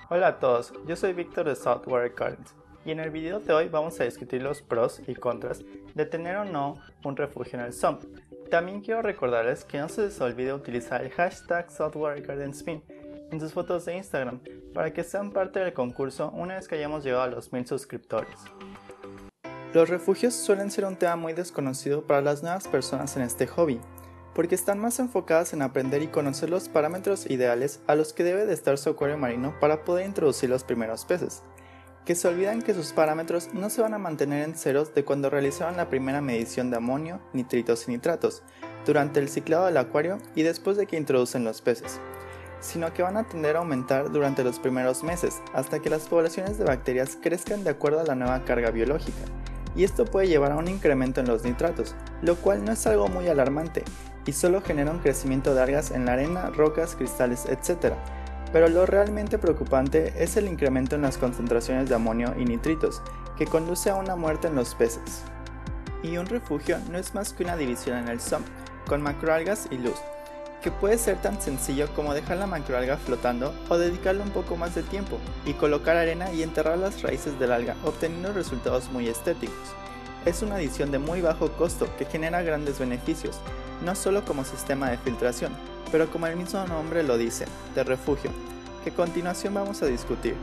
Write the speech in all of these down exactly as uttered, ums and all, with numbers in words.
Hola a todos, yo soy Víctor de Saltwater Gardens y en el video de hoy vamos a discutir los pros y contras de tener o no un refugio en el sump. También quiero recordarles que no se les olvide utilizar el hashtag SaltwaterGardensPin en sus fotos de Instagram para que sean parte del concurso una vez que hayamos llegado a los mil suscriptores. Los refugios suelen ser un tema muy desconocido para las nuevas personas en este hobby, porque están más enfocadas en aprender y conocer los parámetros ideales a los que debe de estar su acuario marino para poder introducir los primeros peces, que se olvidan que sus parámetros no se van a mantener en ceros de cuando realizaron la primera medición de amonio, nitritos y nitratos, durante el ciclado del acuario y después de que introducen los peces, sino que van a tender a aumentar durante los primeros meses hasta que las poblaciones de bacterias crezcan de acuerdo a la nueva carga biológica, y esto puede llevar a un incremento en los nitratos, lo cual no es algo muy alarmante y solo genera un crecimiento de algas en la arena, rocas, cristales, etcétera. Pero lo realmente preocupante es el incremento en las concentraciones de amonio y nitritos, que conduce a una muerte en los peces. Y un refugio no es más que una división en el sump, con macroalgas y luz, que puede ser tan sencillo como dejar la macroalga flotando o dedicarle un poco más de tiempo y colocar arena y enterrar las raíces del alga, obteniendo resultados muy estéticos. Es una adición de muy bajo costo que genera grandes beneficios, no solo como sistema de filtración, pero como el mismo nombre lo dice, de refugio, que a continuación vamos a discutir.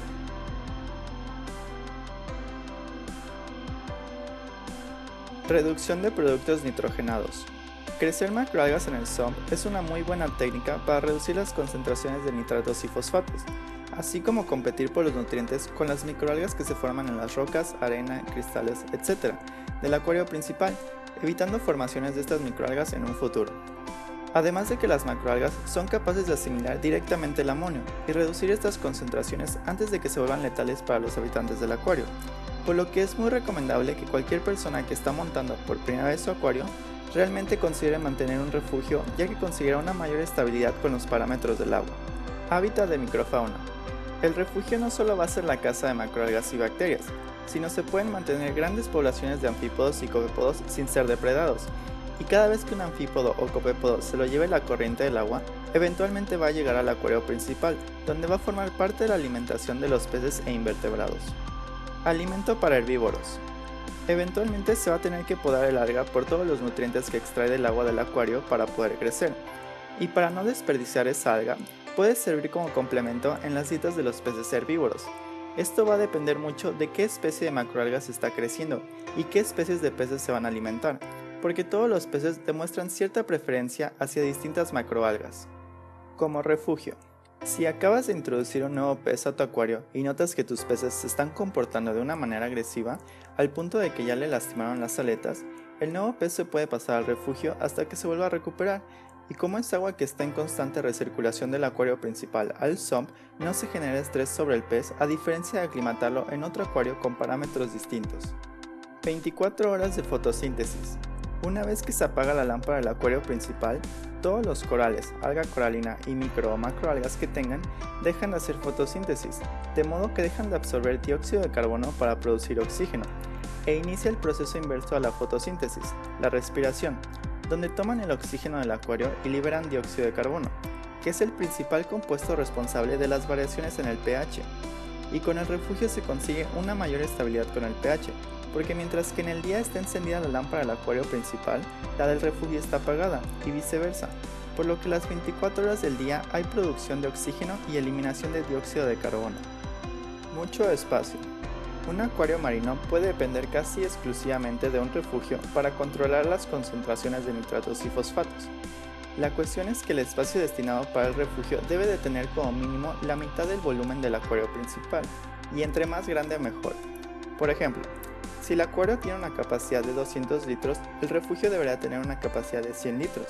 Reducción de productos nitrogenados. Crecer macroalgas en el sump es una muy buena técnica para reducir las concentraciones de nitratos y fosfatos, así como competir por los nutrientes con las microalgas que se forman en las rocas, arena, cristales, etcétera del acuario principal, evitando formaciones de estas microalgas en un futuro. Además de que las macroalgas son capaces de asimilar directamente el amonio y reducir estas concentraciones antes de que se vuelvan letales para los habitantes del acuario, por lo que es muy recomendable que cualquier persona que está montando por primera vez su acuario realmente considere mantener un refugio, ya que conseguirá una mayor estabilidad con los parámetros del agua. Hábitat de microfauna. El refugio no solo va a ser la casa de macroalgas y bacterias, sino se pueden mantener grandes poblaciones de anfípodos y copépodos sin ser depredados, y cada vez que un anfípodo o copépodo se lo lleve la corriente del agua, eventualmente va a llegar al acuario principal, donde va a formar parte de la alimentación de los peces e invertebrados. Alimento para herbívoros. Eventualmente se va a tener que podar el alga por todos los nutrientes que extrae del agua del acuario para poder crecer, y para no desperdiciar esa alga, puede servir como complemento en las dietas de los peces herbívoros. Esto va a depender mucho de qué especie de macroalgas está creciendo y qué especies de peces se van a alimentar, porque todos los peces demuestran cierta preferencia hacia distintas macroalgas. Como refugio. Si acabas de introducir un nuevo pez a tu acuario y notas que tus peces se están comportando de una manera agresiva, al punto de que ya le lastimaron las aletas, el nuevo pez se puede pasar al refugio hasta que se vuelva a recuperar, y como es agua que está en constante recirculación del acuario principal al sump, no se genera estrés sobre el pez a diferencia de aclimatarlo en otro acuario con parámetros distintos. veinticuatro horas de fotosíntesis. Una vez que se apaga la lámpara del acuario principal, todos los corales, alga coralina y micro o macroalgas que tengan dejan de hacer fotosíntesis, de modo que dejan de absorber dióxido de carbono para producir oxígeno, e inicia el proceso inverso a la fotosíntesis, la respiración, donde toman el oxígeno del acuario y liberan dióxido de carbono, que es el principal compuesto responsable de las variaciones en el pH, y con el refugio se consigue una mayor estabilidad con el pH, porque mientras que en el día está encendida la lámpara del acuario principal, la del refugio está apagada, y viceversa, por lo que las veinticuatro horas del día hay producción de oxígeno y eliminación de dióxido de carbono. Mucho espacio. Un acuario marino puede depender casi exclusivamente de un refugio para controlar las concentraciones de nitratos y fosfatos. La cuestión es que el espacio destinado para el refugio debe de tener como mínimo la mitad del volumen del acuario principal, y entre más grande mejor. Por ejemplo, si el acuario tiene una capacidad de doscientos litros, el refugio deberá tener una capacidad de cien litros.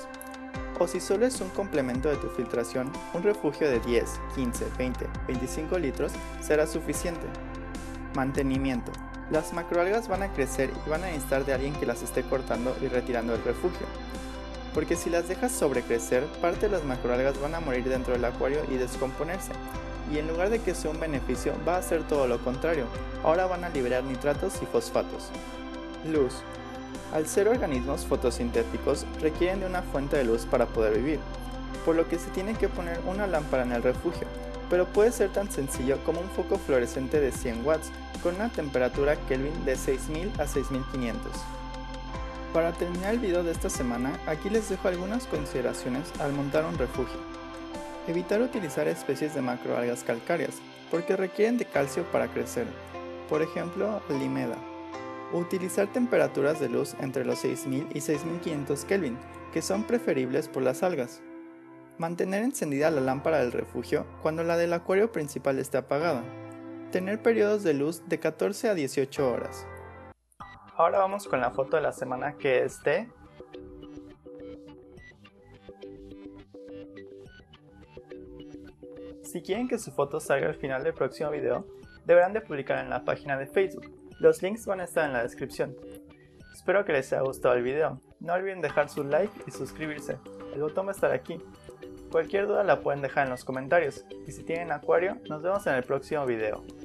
O si solo es un complemento de tu filtración, un refugio de diez, quince, veinte, veinticinco litros será suficiente. Mantenimiento. Las macroalgas van a crecer y van a necesitar de alguien que las esté cortando y retirando del refugio, porque si las dejas sobrecrecer, parte de las macroalgas van a morir dentro del acuario y descomponerse, y en lugar de que sea un beneficio, va a ser todo lo contrario, ahora van a liberar nitratos y fosfatos. Luz. Al ser organismos fotosintéticos, requieren de una fuente de luz para poder vivir, por lo que se tiene que poner una lámpara en el refugio, pero puede ser tan sencillo como un foco fluorescente de cien watts con una temperatura Kelvin de seis mil a seis mil quinientos. Para terminar el video de esta semana, aquí les dejo algunas consideraciones al montar un refugio. Evitar utilizar especies de macroalgas calcáreas, porque requieren de calcio para crecer, por ejemplo, limeda. Utilizar temperaturas de luz entre los seis mil y seis mil quinientos Kelvin, que son preferibles por las algas. Mantener encendida la lámpara del refugio cuando la del acuario principal esté apagada. Tener periodos de luz de catorce a dieciocho horas. Ahora vamos con la foto de la semana, que es de... Si quieren que su foto salga al final del próximo video, deberán de publicarla en la página de Facebook. Los links van a estar en la descripción. Espero que les haya gustado el video. No olviden dejar su like y suscribirse. El botón va a estar aquí. Cualquier duda la pueden dejar en los comentarios. Y si tienen acuario, nos vemos en el próximo video.